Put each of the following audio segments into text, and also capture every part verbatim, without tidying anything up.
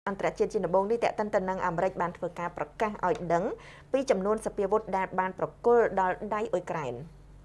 អន្តរជាតិជាដំបូងនេះតេតិនទៅនឹងអាមេរិកបានធ្វើការប្រកាសឲ្យដឹងពីចំនួនសពាវុធដែលបានប្រគល់ដល់ដៃអ៊ុយក្រែន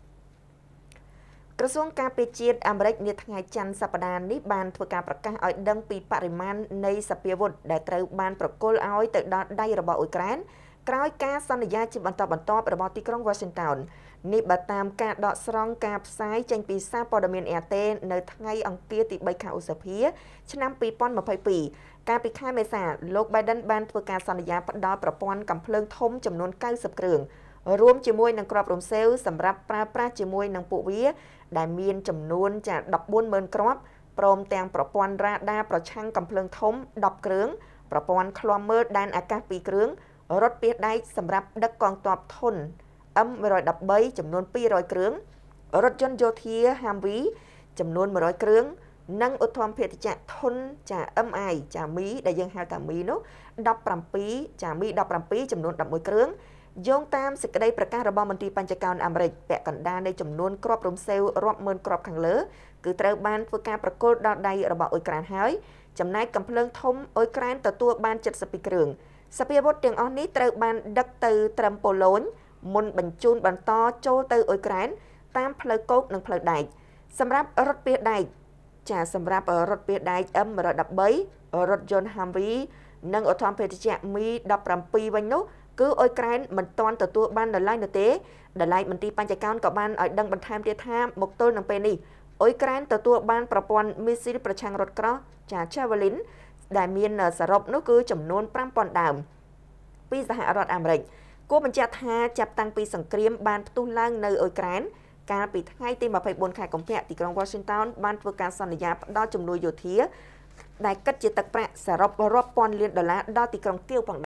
ក្រសួងការពារជាតិអាមេរិកនាថ្ងៃច័ន្ទសប្តាហ៍នេះបានធ្វើការប្រកាសឲ្យដឹងពីបរិមាណនៃសពាវុធដែលត្រូវបានប្រគល់ឲ្យទៅដល់ដៃរបស់អ៊ុយក្រែនក្រោយការសន្យាជាបន្តបន្ទាប់របស់ទីក្រុង Washington នេះបើតាមការដកស្រង់ការផ្សាយចេញពីសារព័ត៌មាន เอ ที នៅថ្ងៃអង្គារទីបីខែឧសភាឆ្នាំពីរពាន់ម្ភៃពីរកាលពីខែមេសាលោក Biden បានធ្វើការសន្យាផ្ដល់ប្រព័ន្ធកាំភ្លើងធំចំនួនเก้าสิบគ្រឿងរួមជាមួយនឹងគ្រាប់រំសេវសម្រាប់ប្រើប្រាស់ជាមួយនឹងពួកវាដែលមានចំនួនចាដប់បួនម៉ឺនគ្រាប់ព្រមទាំងប្រព័ន្ធរ៉ាដាប្រឆាំងកាំភ្លើងធំដប់គ្រឿងប្រព័ន្ធឃ្លាំមើលដែនអាកាសពីរគ្រឿងរថពាសដែកសម្រាប់ដឹកកងទ័ពធុន เอ็ม หนึ่งร้อยสิบสาม ចំនួនពីររយគ្រឿងរថយន្តយោធា Humvee ចំនួនមួយរយគ្រឿងនិងឧទ្ធម្ភាគចក្រធុនចា เอ็ม ไอ ចាមីដែលយើងហៅថាមីនោះដប់ប្រាំពីរចាមីដប់ប្រាំពីរចំនួនដប់មួយគ្រឿងយោងតាមសេចក្តីប្រកាសរបស់មន្ត្រីបញ្ចកោណអាមេរិកពាក់កណ្ដាលនៃចំនួនគ្រាប់រំសេវរាប់ម៉ឺនគ្រាប់ខាងលើគឺត្រូវបានធ្វើការប្រគល់ដល់ដៃរបស់អ៊ុយក្រែនហើយចំណែកកំភ្លើងធំអ៊ុយក្រែនទទួលបានเจ็ดสิบสองគ្រឿងសពាវុធទាំងអស់នេះត្រូវបានដឹកទៅត្រឹមប៉ូឡូញមុនបញ្ជូនបន្តចូលទៅអ៊ុយក្រែនតាមផ្លូវគោកនិងផ្លូវដែកសម្រាប់រថពាសដែកចាសម្រាប់រថពាសដែក เอ็ม หนึ่งร้อยสิบสาม រថយន្ត Humvee និងឧទ្ធម្ភាគចក្រមីដប់ប្រាំពីរវិញនោះគឺអ៊ុយក្រែនមិនទាន់ទទួលបានដល់ឡើយនោះទេដល់ឡែកមន្ត្រីបញ្ចកោណក៏បានឲ្យដឹងបន្ថែមទៀតថាមកទល់នឹងពេលនេះអ៊ុយក្រែនទទួលបានប្រព័ន្ធមីស៊ីលប្រឆាំងរថក្រោះចា Javelin ដែលមានសរុបនោះគឺចំនួនប្រាំពាន់ដើមពីសហរដ្ឋអាមេរិកគួរបញ្ជាក់ថាចាប់តាំងពីសង្គ្រាមបានផ្ទុះឡើងនៅអ៊ុយក្រែនកាលពីថ្ងៃទីម្ភៃបួនខែកុម្ភៈទីក្រុង Washington បានធ្វើការសន្យាផ្ដល់ជំនួយយោធាដែលគិតជាទឹកប្រាក់សរុបរាប់ពាន់លានដុល្លារដល់ទីក្រុងគៀវផង